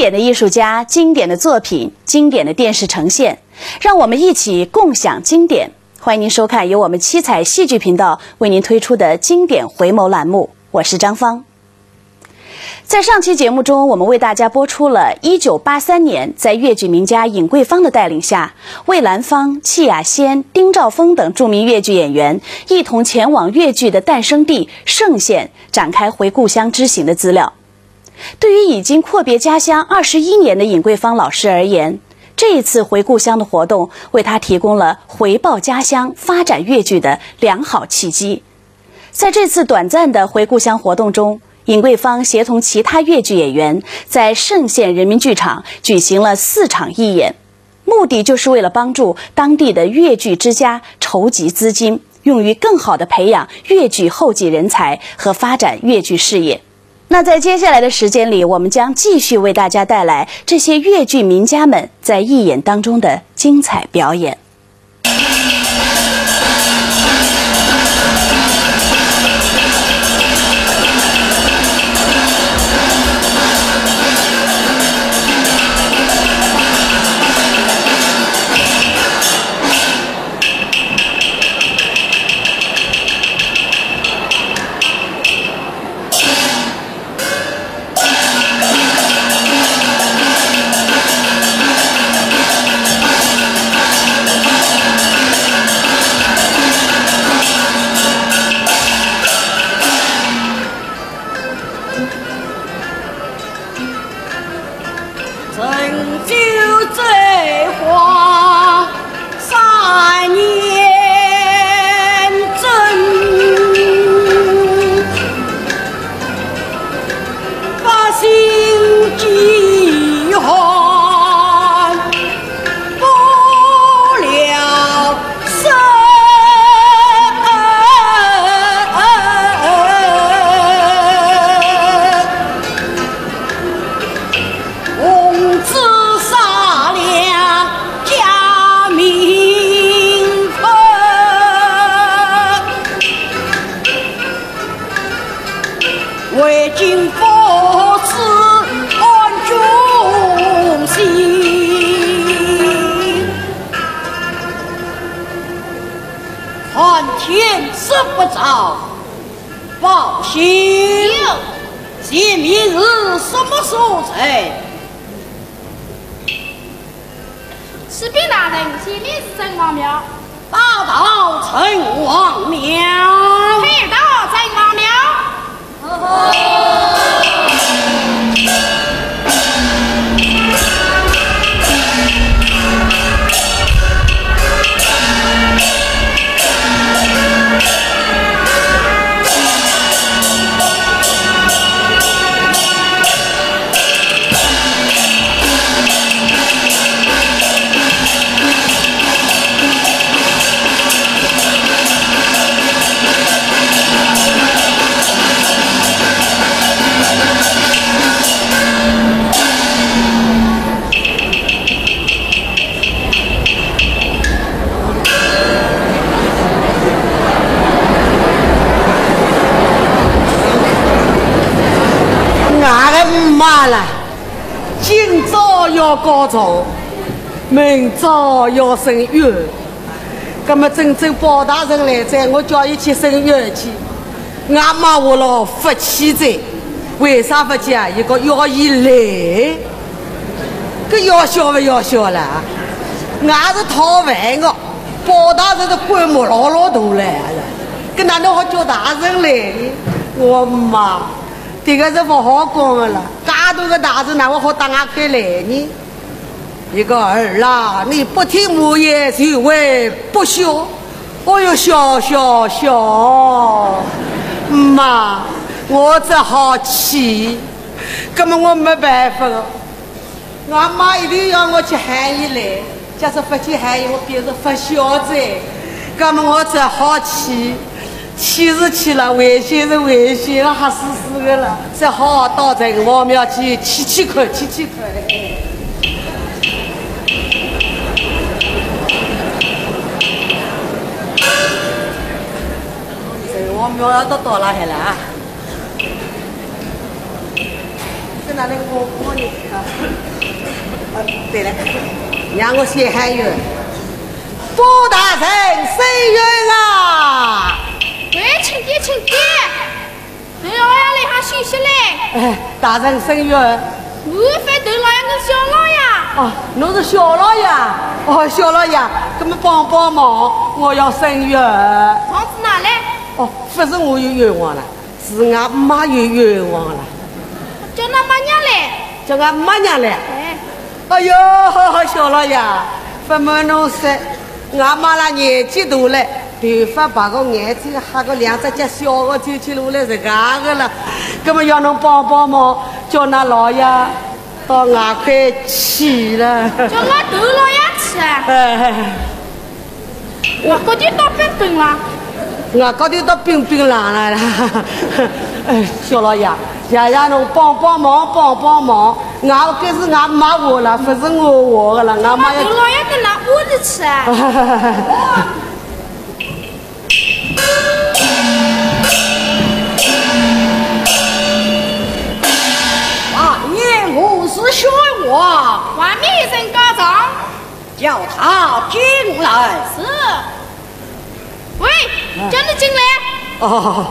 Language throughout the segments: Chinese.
典的艺术家、经典的作品、经典的电视呈现，让我们一起共享经典。欢迎您收看由我们七彩戏剧频道为您推出的经典回眸栏目，我是张芳。在上期节目中，我们为大家播出了1983年在粤剧名家尹桂芳的带领下，魏兰芳、戚雅仙、丁兆峰等著名粤剧演员一同前往粤剧的诞生地盛县，展开回故乡之行的资料。对于已经阔别家乡21年的尹桂芳老师而言，这一次回故乡的活动为他提供了回报家乡、发展粤剧的良好契机。在这次短暂的回故乡活动中，尹桂芳协同其他粤剧演员在盛县人民剧场举行了4场义演，目的就是为了帮助当地的粤剧之家筹集资金，用于更好地培养粤剧后继人才和发展粤剧事业。那在接下来的时间里，我们将继续为大家带来这些粤剧名家们在义演当中的精彩表演。 为尽佛慈安众心，看天色不早，报信。见明日什么所在？ 启禀大人，前面是城隍庙。 大到城隍庙， 退到城隍庙。 妈了，今朝要高潮，明朝要升月。那么郑州包大人来在，我叫伊去升月去。俺妈我了福气在，为啥不讲一个要伊来？这要笑不要笑了？俺是讨饭的，包大人的规模老大来了，跟哪能好叫大人来呢？我妈。这个是不好讲的了，大多个大人哪我好当俺开来呢？一个儿啦，你不听母言就为不孝，我又笑，妈，我只好气，根本我没办法了。俺妈一定要我去喊伊来，假使不去喊伊，我变成不孝子，根本我只好气。气是气了，危险是危险了，还死的了，只好到城隍庙去气口。城隍庙要到哪去了啊？在哪里我你啊？ 对了，让我先喊冤。包大人伸冤啊！ 喂，请爹，请爹，等老爷来下休息嘞。 哎，大人伸冤。 我非等老爷跟小老爷。 哦，侬是小老爷。哦，小老爷，搿么帮帮忙，我要伸冤。 房子哪来？ 哦，不是我有冤枉了，是俺妈有冤枉了。 叫那妈娘来。 叫俺妈娘来。 哎。 哎呦，小老爷，不瞒侬说，俺妈啦年纪大了，头发白个，眼睛黑个，两只脚小个，走起路来是嘎个了。搿么要侬帮帮忙，叫那老爷到外块去了。 叫我头老爷去啊！我高头到冰冰了。 我高头到冰冰冷了啦。哎，小老爷，爷爷侬帮帮忙，帮帮忙。俺这是俺妈我了，不是我的了。俺妈要。 头老爷到哪屋里去啊？ 我是宣王， 外面一声高唱， 叫他进来。 是。喂，叫你进来。 哦。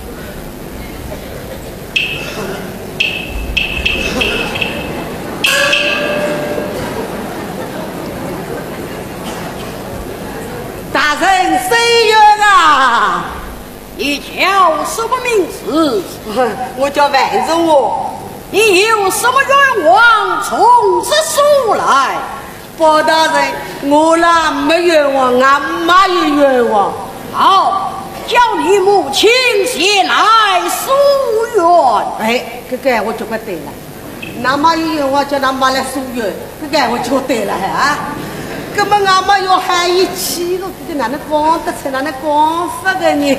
大人伸冤啊！ 你叫什么名字？ 我叫万寿我。 你有什么冤枉从此说来？ 包大人，我啦没冤枉，俺妈有冤枉。 好，叫你母亲前来诉冤。 哎，这个我就不对了。俺妈有冤枉，叫俺妈来诉冤，这个我就对了啊。根本俺妈要喊一起了，这个哪能讲得出，哪能讲法的呢？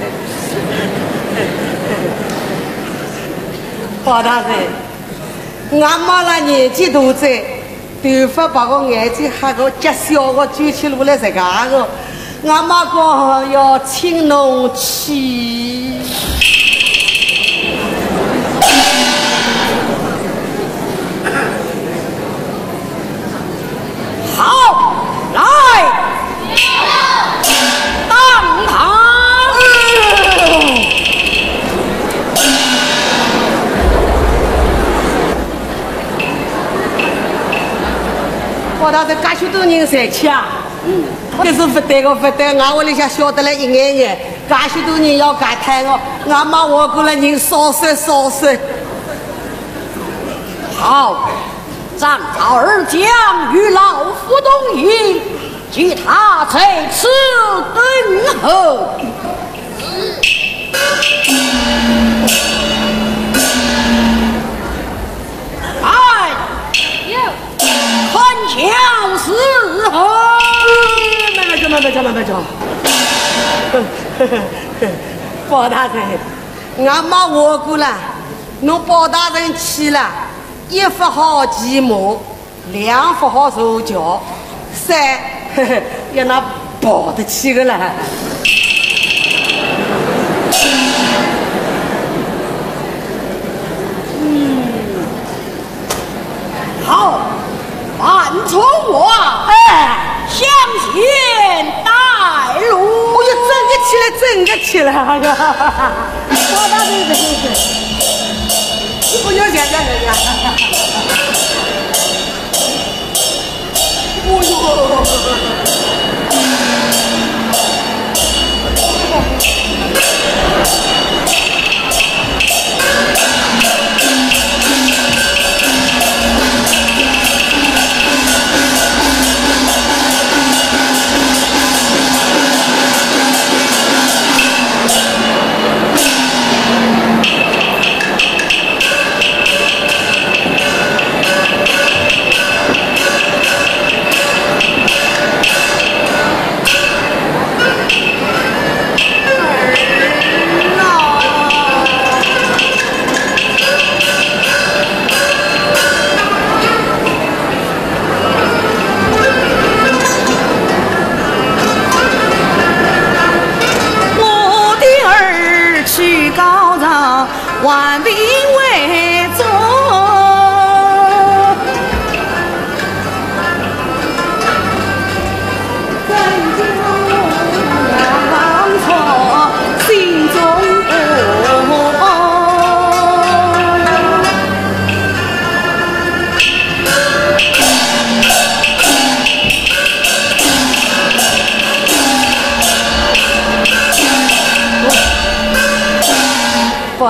包大人，俺妈那年纪大在，头发白个，眼睛黑个，脚小个，走起路来是嘎个。俺妈讲要请侬去。 好，来，当堂。 包大人，介许多人在吃啊！这是不对个，不对！俺屋里向晓得了一眼眼，介许多人要感叹哦。俺妈我过来人少说少说。 好，暂朝二将与老夫同饮，即他在此等候。来，看枪伺候。 没叫。包大人，俺妈我过了，侬包大人去了，一不好骑马，两不好受教，三要那跑得起个了。 好，慢从我，向前带路。 我要整个起来，哎呀！包大人这是，不要现在人家。哎呦！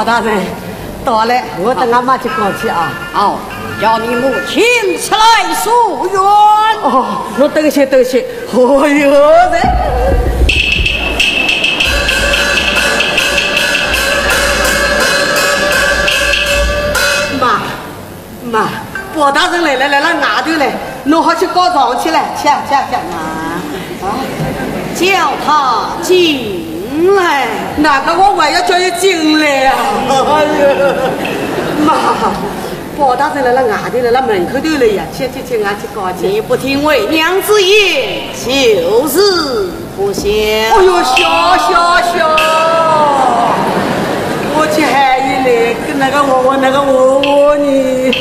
包大人，到了，我等俺妈去过去啊。 好，叫你母亲出来诉冤。 哦，我等些等些。哦哟，这。妈，包大人来了，外头来，侬好去告状去了，去啊！ 叫他进来。 哪个我还要叫你进来呀？哎呀，妈，包大人来了，外头来了，门口头了呀，去，俺去告去。 你不听为娘之言，就是不孝。 哎呦，笑！我去喊一来，跟那个我你。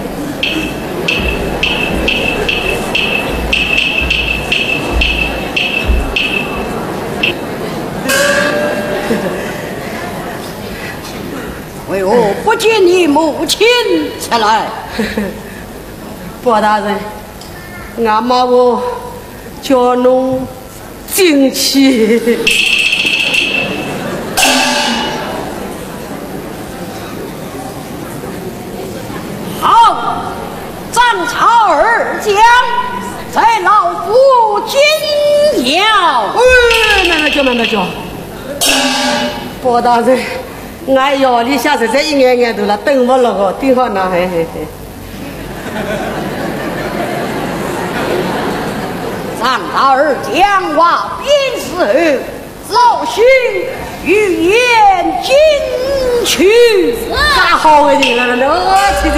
为何不见你母亲出来？ 包大人，俺妈我叫侬进去。 好，张朝二将在老夫紧要。 慢慢叫。包大人，俺腰里下实在一眼头了，等不了个，顶好那嘿。 张朝二将话边时，老兄欲言进去。 太好的人了，去。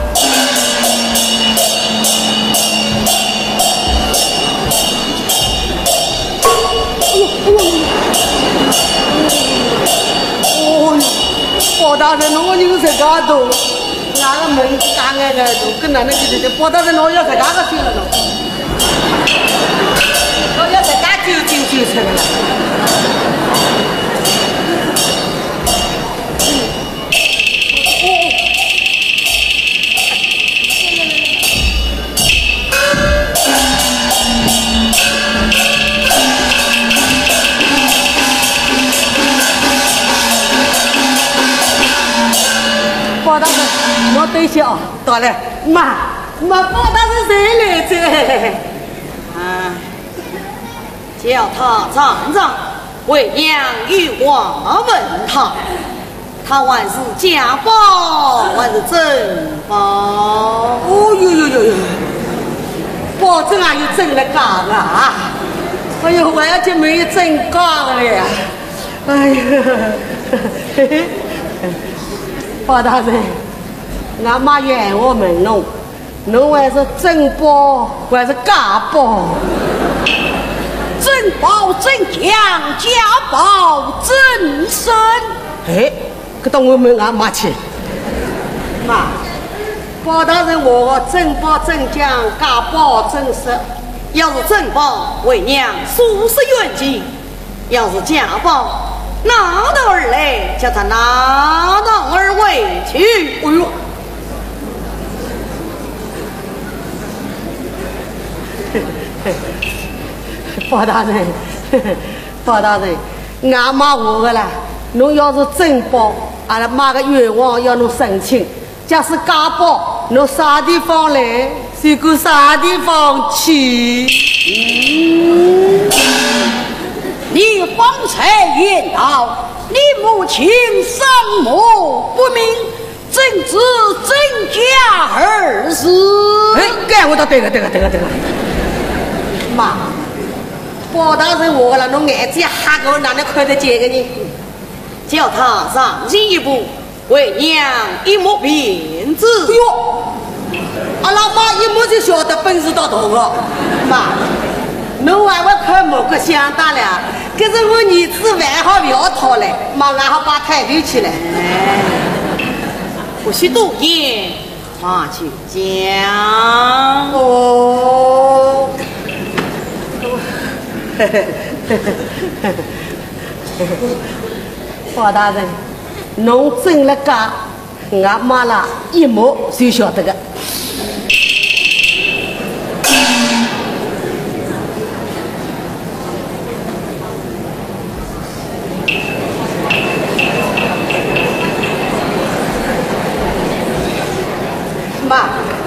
包大人，我有这个多，那个门刚开个都跟那个包大人，我要这个去了喽，我要这个就出来了。包大人，我对起啊，到了，妈，包大人谁来着？ 叫他站着，为娘与我问他，他还是假包还是真包？ 哦哟，保证还有真的假啊！哎呦，我要去没有真假了呀！哎呀，包大人，俺妈怨我问侬还是真包还是假包？ 真包真强，假包真深。 哎，可当我问俺妈去。妈，包大人我真包真强，假包真实。 要是真包，为娘数十元金；要是假包，拿到而来，叫他拿到而回去。 哎呦！包大人，俺妈我个啦，侬要是真包，俺拉妈个愿望要侬申请；假使假包，侬啥地方来，谁管啥地方去。 你方才言道，你母亲生母不明，怎知真假二事？ 哎，该我倒对个。妈，包大人我个啦，侬眼睛瞎个，哪能看得见个呢？ 叫他上前一步，为娘一目便知。 哎呦，阿拉妈一目就晓得本事到头个。妈，侬还会看某个相当了？可是我儿子还好不要逃嘞，妈俺好把抬头起来。 不许多言，话去讲。 哦。包大人，侬真了假，俺妈啦一目就晓得个。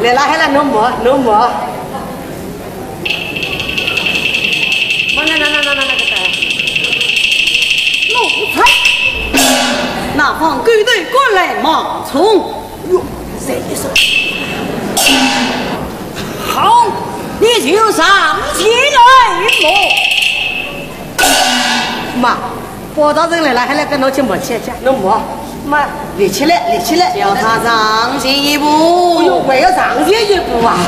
来了，还来弄么？ 那方狗队过来冒充，哟，谁说？好，你就上前来么？ 妈，报道人来了，还来跟侬去摸去去，弄么？妈，立起来， 叫他上前一步。 哎呦，还要上前一步啊！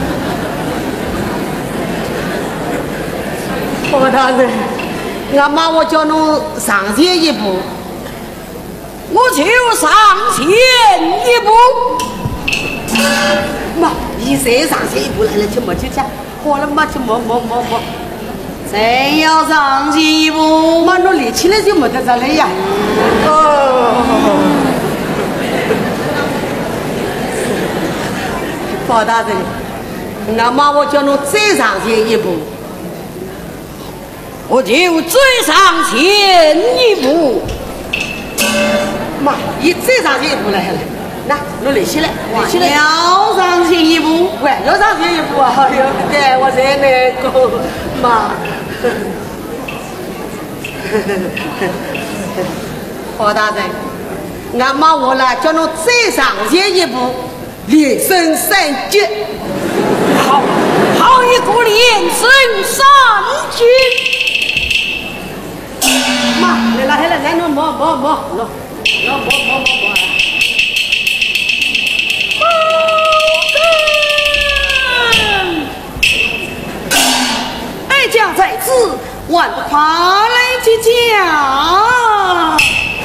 报道人，俺妈我叫侬上前一步。 我就上前一步， 妈，你再上前一步来去摸去去，好了妈去摸， 谁要上前一步， 妈侬立起来就没得着了呀。包大人，俺妈我叫侬再上前一步， 我就再上前一步。 妈，你再上前一步来，那侬立起来， 要上前一步， 喂，要上前一步啊！哎呦，对我才能够，妈。包大人，俺妈我了，叫侬再上前一步，连升三级。 好一个连升三级！ 妈，来了，侬摸。 哀家在此，万不夸来即驾。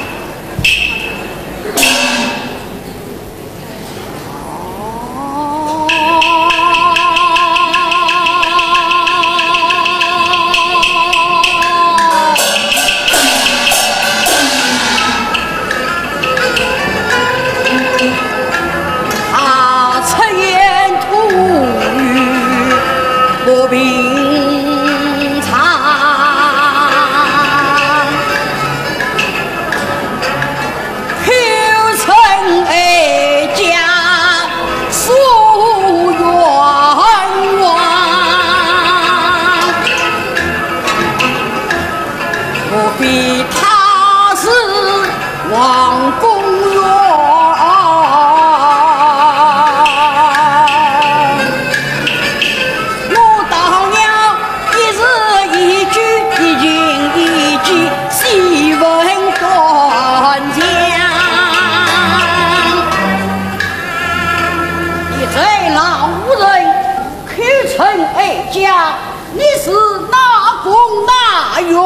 平常，后尘哀家诉冤枉，何必他是王公冤？你是哪公哪冤？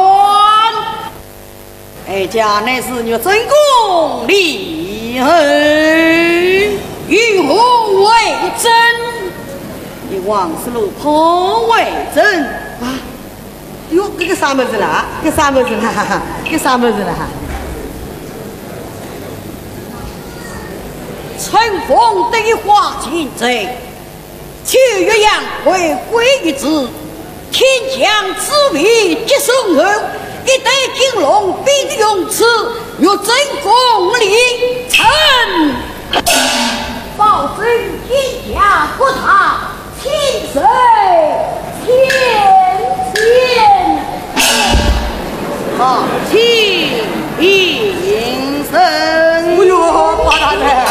哀家乃是玉真公李恩，与何为真？你王思路何为真啊？ 哟，这个啥么子啦？这啥么子啦？这啥么子啦？ 乘风得花尽贼，去岳阳回归于子。天降之位接受人，一代金龙必定用此，若真功力臣，保证天下国塔千岁千好，请应声。 哎呦，包大人。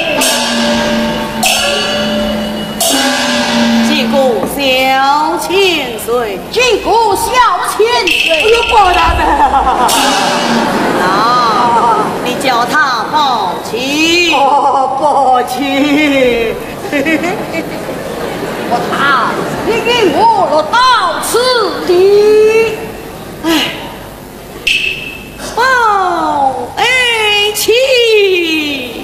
小千岁，经过小千岁， 哎呦，包大人， 啊，你叫他抱起， 抱起， 你给我落到此地，哎，抱起，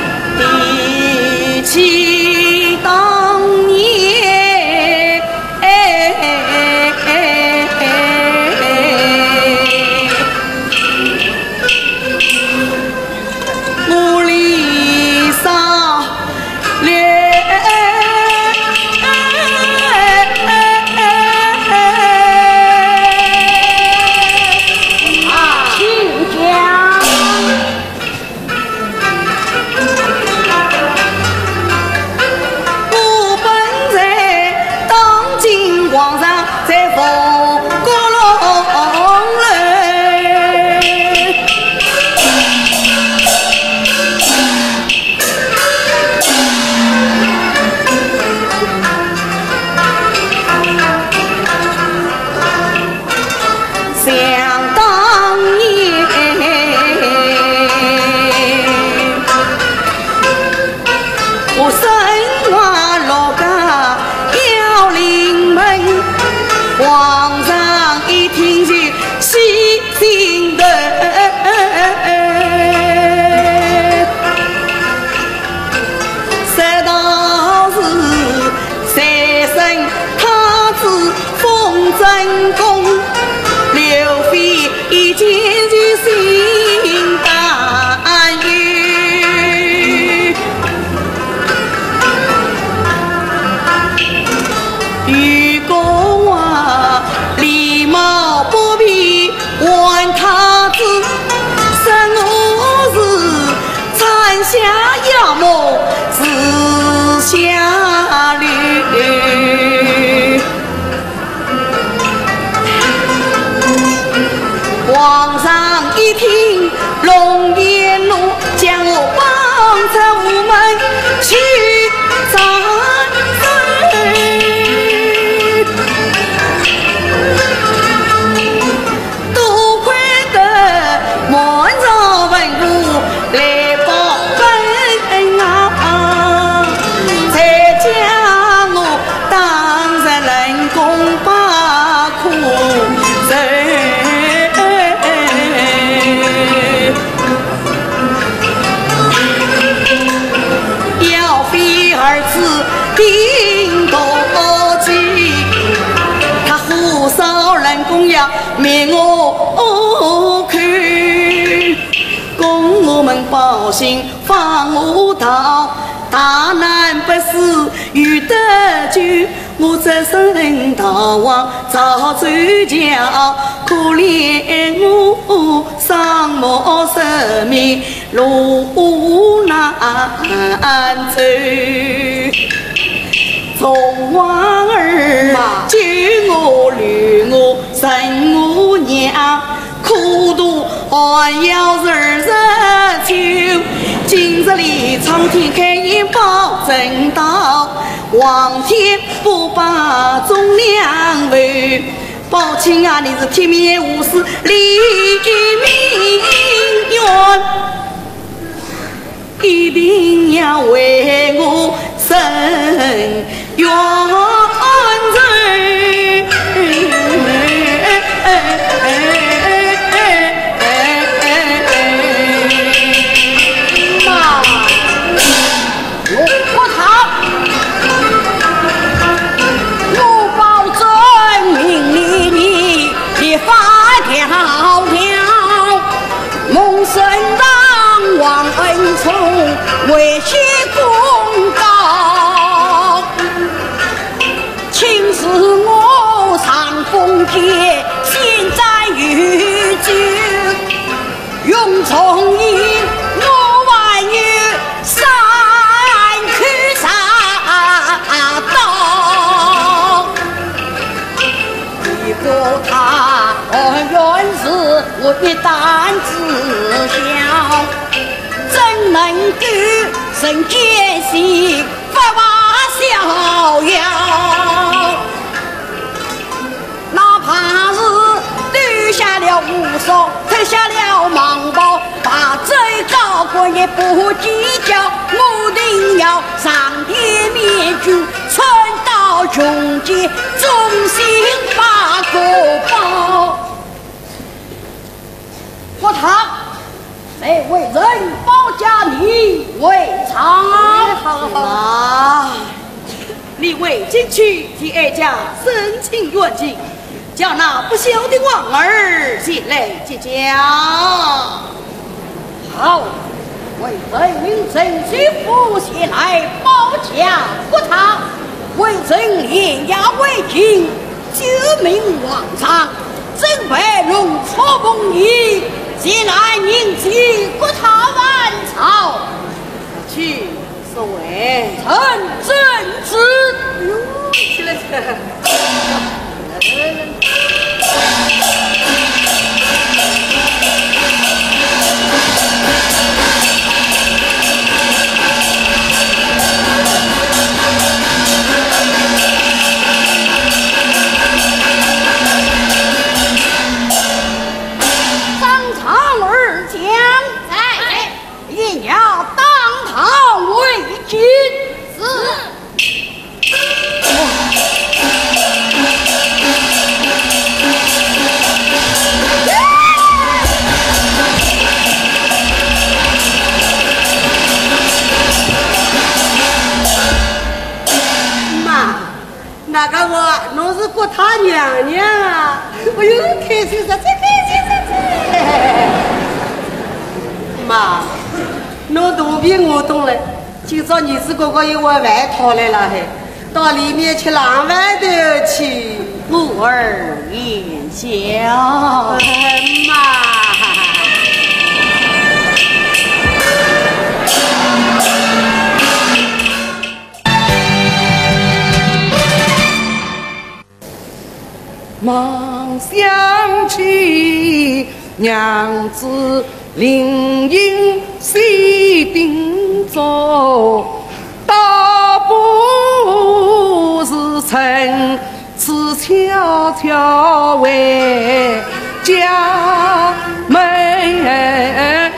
当年，哎。 文公，刘备已见其心担忧。愚公啊，礼貌不必问他子，生我是残下牙毛自下驴。皇上一听龙颜怒，将我绑在午门去斩首。多亏得满朝文武来报恩啊，才将我当成人工把苦受。儿子顶多计，他虎少人公要灭我看，公我们报信放我逃，大难不死有得救，我这身逃亡早走脚，可怜我丧母生命路难走。从王儿救我留我生我娘，苦度还要20九，今日里苍天开眼报正道，皇天不把忠良为，抱歉啊，你是铁面无私立命愿，一定要为我伸冤罪。妈，我逃，我保证命令你发条条，蒙神让王恩宠为谢公告，请使我上封帖，现在御酒，用从义我万有三去杀刀，一个他原是我的担子小，怎能够神奸细发逍遥？哪怕是丢下了无双，脱下了蟒袍，把最高官也不计较，我定要上天灭主，传到穷极，忠心把国保。我他谁为人保家，你为常啊！你为进去替哀家申请冤情，叫那不孝的王儿前来接驾。好，为人民程序府前来保驾不他，为朕连押为禁，救命王上，朕为龙错梦遗，前来宁击国他万朝。去，所谓臣遵旨。起来， 那个我侬是过他娘娘啊！我又开心死，开心死！妈，侬肚皮我懂了。今朝儿子哥哥又碗饭讨来了，还到里面吃浪饭头去。 母儿言笑， 妈。 忙想起娘子灵隐西定州，大不是臣此悄悄为家门。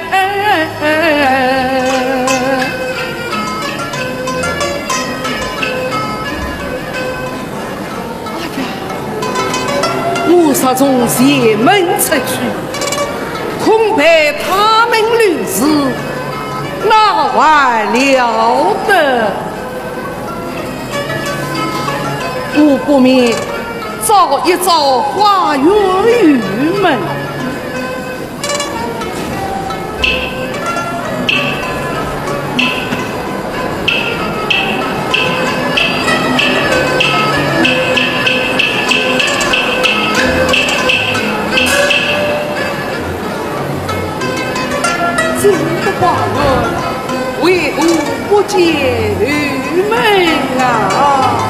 我杀从邪门出去，恐怕他们女子哪还了得？我不免找一找花园玉门。这个花园为何不见玉门啊？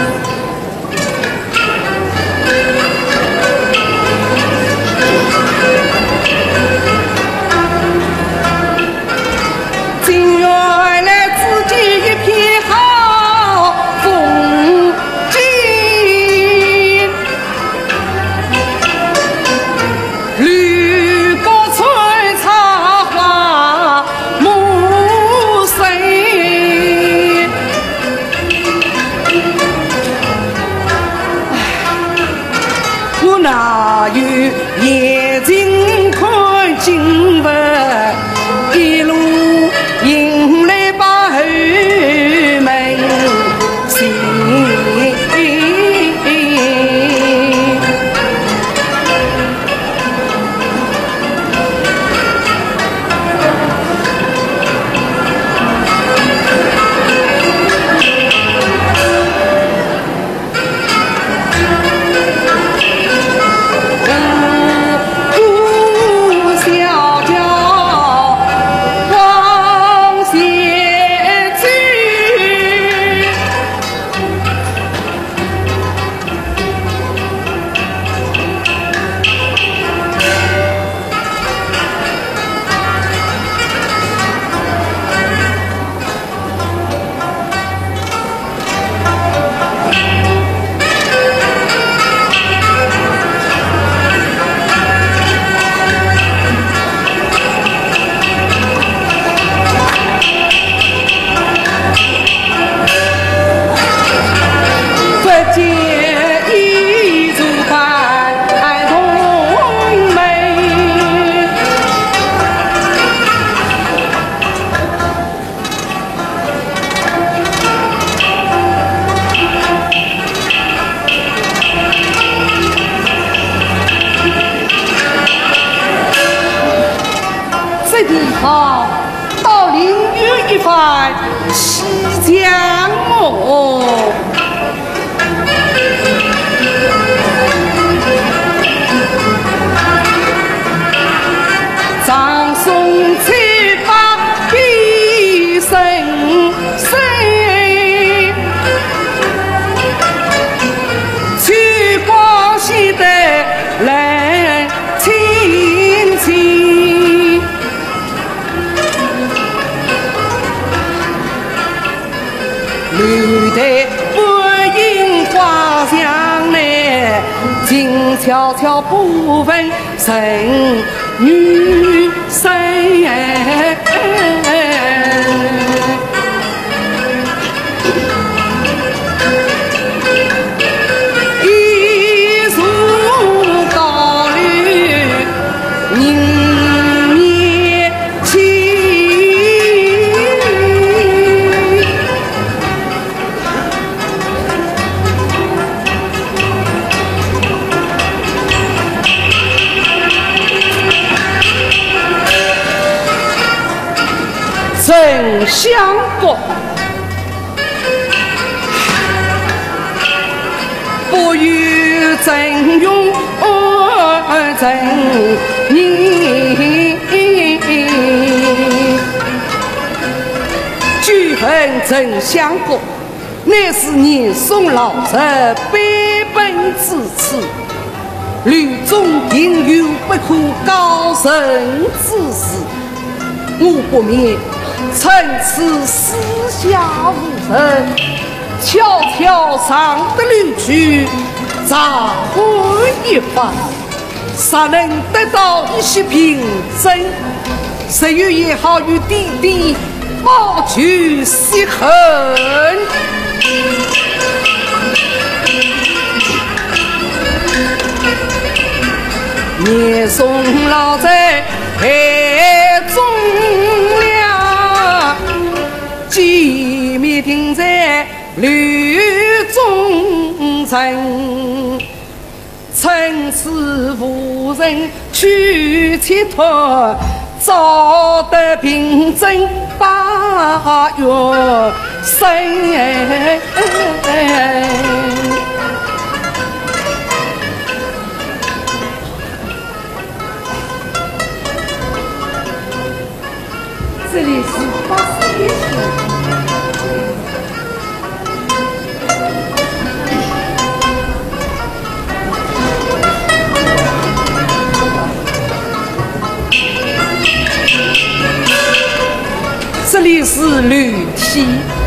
今原来自己一片好风景，绿果春茶花木深。我哪有眼睛看经文，一路迎来把后门行。这地方到凌月一番西江哦。长松翠发比深深，曲光喜得人亲亲。绿带半樱花香来，静悄悄不问生女生。一树高绿人面青。 真勇真人，举恨真相公，乃是年宋老者悲本之词，吕中定有不可高人之事，我不免趁此私下无人，悄悄上得旅去，杂会一番，尚能得到一些凭证，谁有也好与弟弟报去雪恨。年宋老在海中了，机密停在吕中城，趁此无人去切脱，找得凭证8月生。这里是八十一区。这里是吕梯。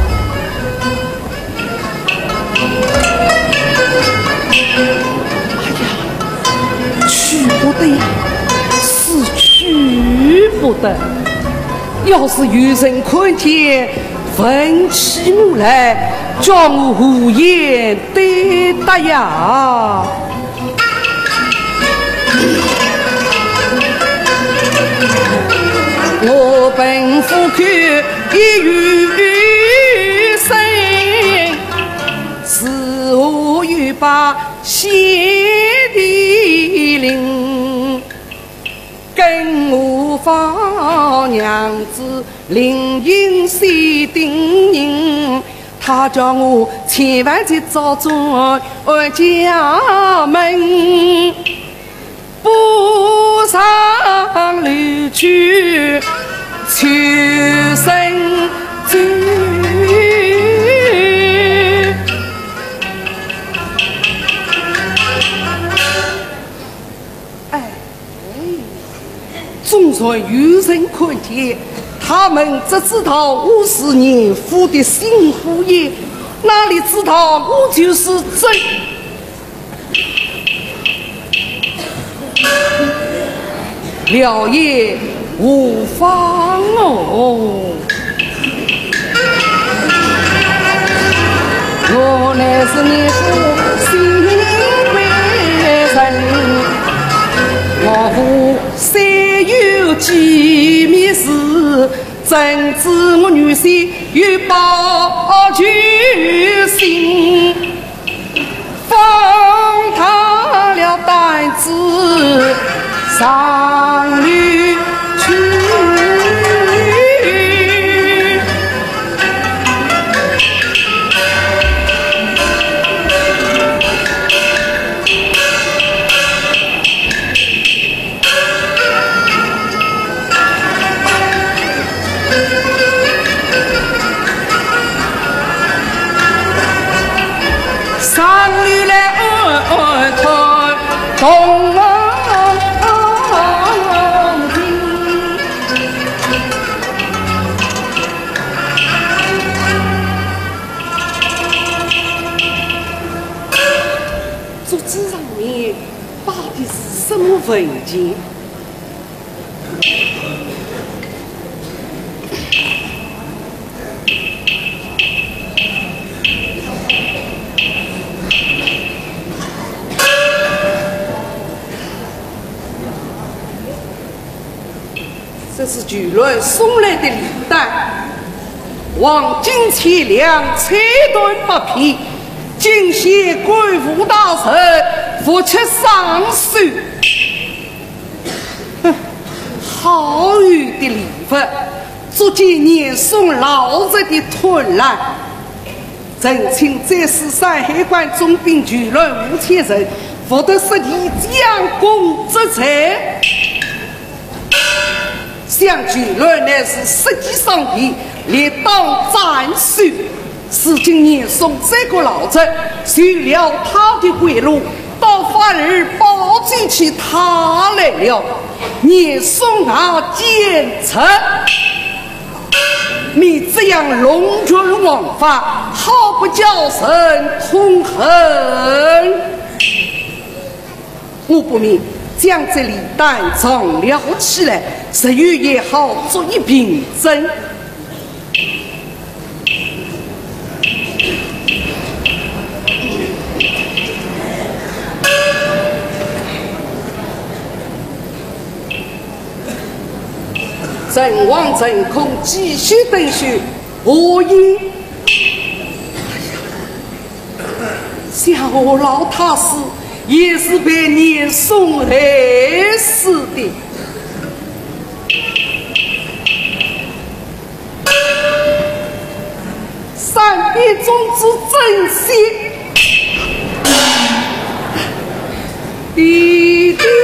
哎呀，去不得，是去不得。要是有人看见，奋起怒来，叫我无言对答呀！我本夫去一余生，是我欲把谢地灵。跟我方娘子灵隐西定人，他叫我千万去找准家门，不上旅去求生追。纵然有人看见，他们只知道我是年夫的新妇也，哪里知道我就是真。了也无妨哦，我乃是年夫新为人，我父虽有机密事，怎知我女婿有报居心，放他了胆子上旅去。东桌子上面摆的是什么文件？这是巨人送来的礼单，黄金千两，彩缎8匹，敬谢官府大臣，夫妻上书。好雨的礼物，足见年送老者的吞懒。曾请再使山海关总兵巨人吴千人否则实体将功折财。相聚论乃是实际上的列当斩首。是今年送这个老贼去了他的回路，到反而报罪起他来了，你送他奸臣。你这样龙君枉法，好不叫人痛恨。我不明将这里担长了起来，日月也好做一凭证。人望人空，继续等续，何因？小老太师也是被你送害死的。三弟宗之珍惜，弟弟。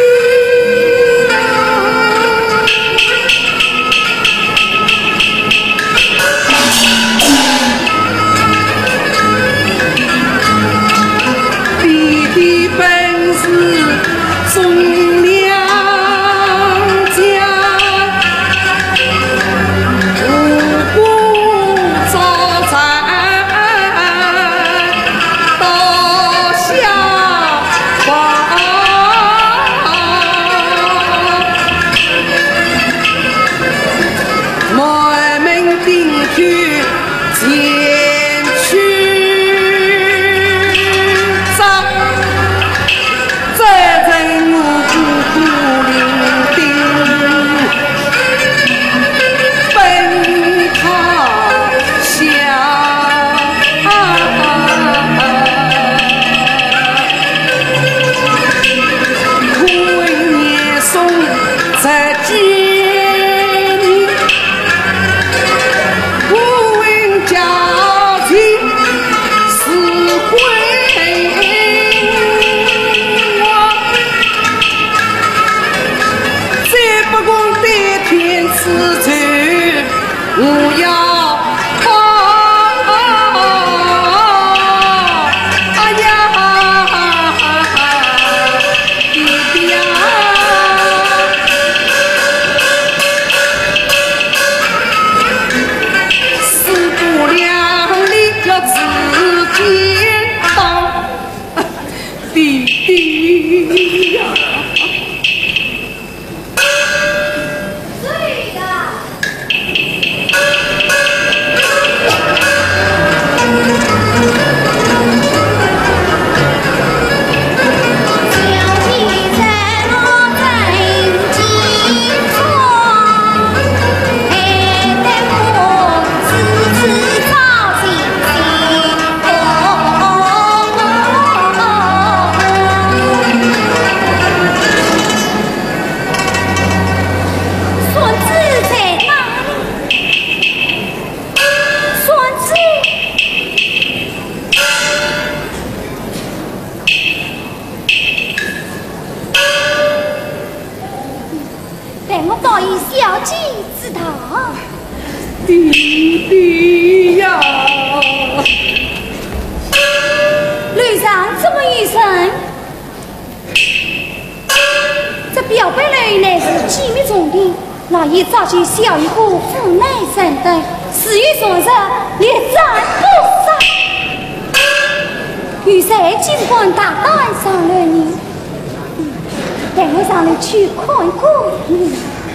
老爷早就小一股父难三等，死于昨日，连战不杀。于是尽管大胆上了你，带我上来去看看你。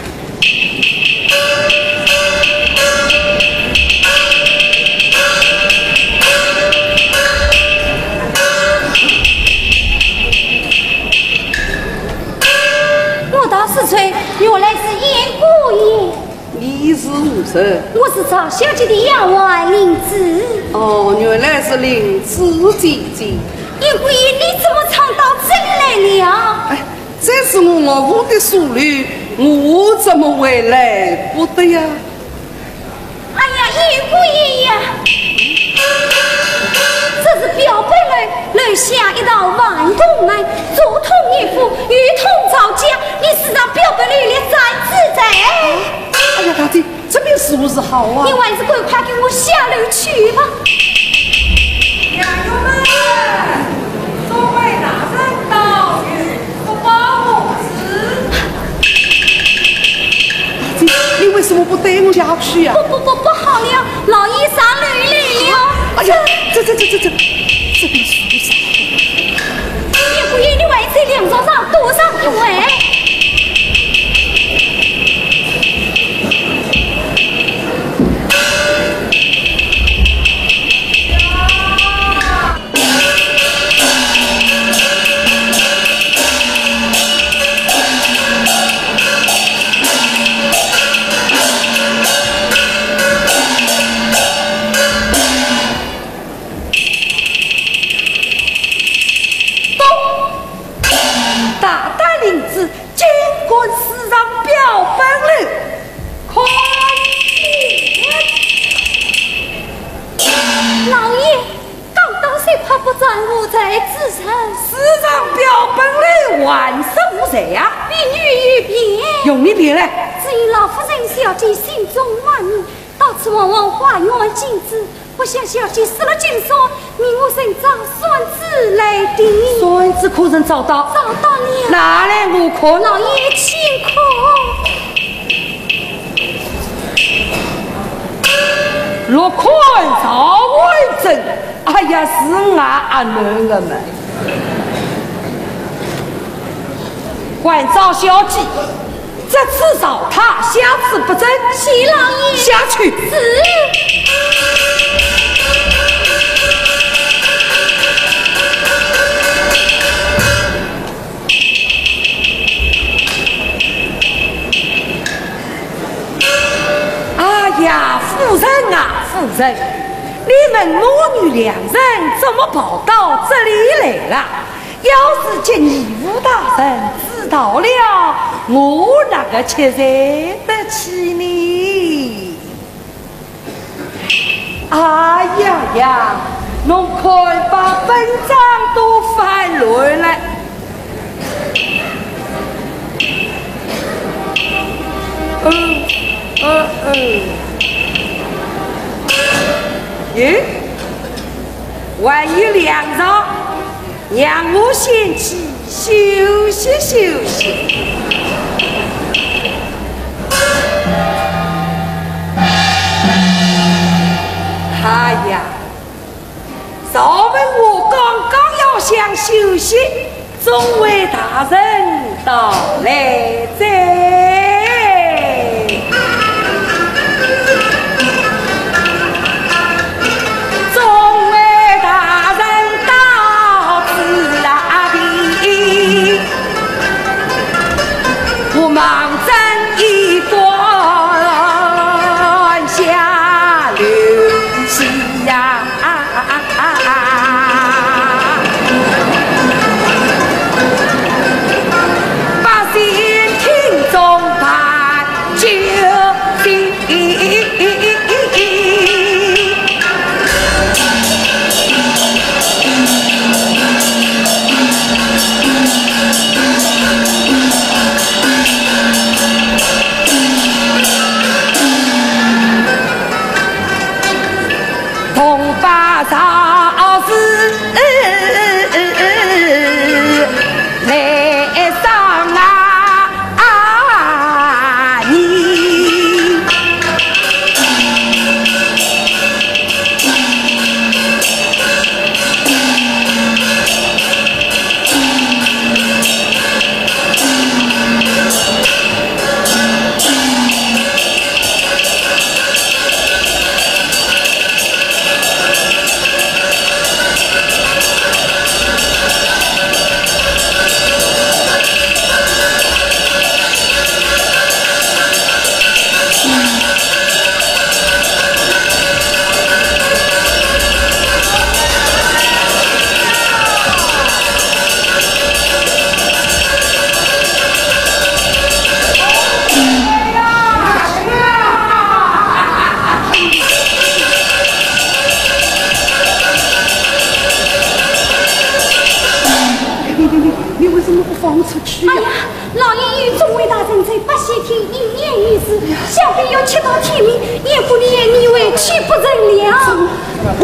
我到四川，原来是燕姑爷。 你是武神？ 我是赵小姐的丫鬟灵芝。 哦，原来是灵芝姐姐。 燕姑爷，你怎么常到这里来了？ 哎，这是我岳父的书律，我怎么会来不得呀？ 哎呀，燕姑爷呀！这是表妹来下一道万通门，做如同一夫，与同造家，你时常表本履历再自在。 哎呀，大姐，这边是不是好啊？ 你还是赶快给我下楼去吧。 家友们，众位大人到与不报我知。 你为什么不带我下去呀？ 不好了，老爷上楼来了。 哎呀，这边是不是？ 也不愿你还在梁床上多上一回。 用你别来！ 至于老夫人小姐心中万念，到处往往花园禁止，不想小姐失了金锁，命我寻找孙子来的。 孙子可曾找到？ 找到了。 拿来我看。 老爷请看。 落款赵为真，哎呀，是俺阿囡儿们。关赵小姐，这次找他，下次不争。 齐老爷下去。 是。 哎呀，夫人啊，夫人，你们母女两人怎么跑到这里来了？要是见你吴大人知道了，我哪个却认得起你？哎呀呀，侬快把本章都翻乱了。咦，万一两着，让我先去休息休息。哎呀，早问我刚刚要想休息，众位大人到来哉。忙针一断下流气呀，把心听中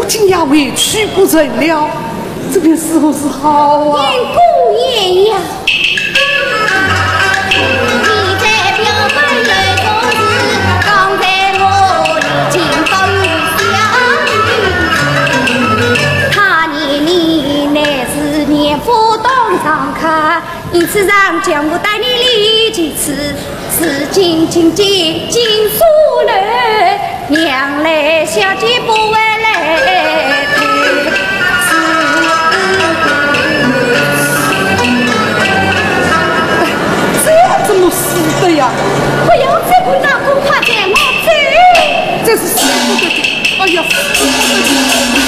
今也委屈不成了，这边时候是好啊。 燕姑爷呀，你在表妹来做事，刚才我已经早有相遇。他你乃是年富当上客，因此让将我带你离几次，是进苏楼，娘来小姐不会来推辞。 怎么死的呀？ 不要再回到公话在我走， 这是死不得的！哎呀，死不得的！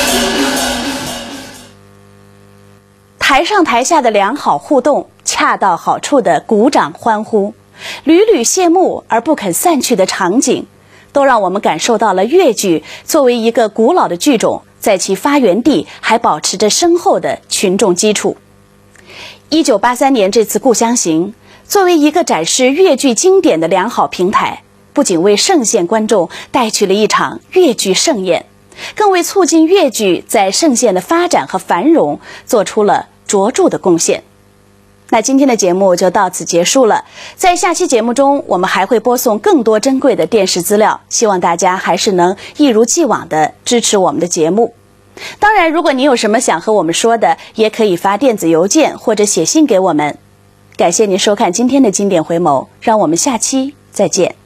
台上台下的良好互动，恰到好处的鼓掌欢呼，屡屡谢幕而不肯散去的场景，都让我们感受到了越剧作为一个古老的剧种，在其发源地还保持着深厚的群众基础。1983年这次故乡行，作为一个展示越剧经典的良好平台，不仅为盛县观众带去了一场越剧盛宴，更为促进越剧在盛县的发展和繁荣做出了卓著的贡献。那今天的节目就到此结束了，在下期节目中我们还会播送更多珍贵的电视资料，希望大家还是能一如既往的支持我们的节目。当然，如果你有什么想和我们说的，也可以发电子邮件或者写信给我们。感谢您收看今天的经典回眸，让我们下期再见。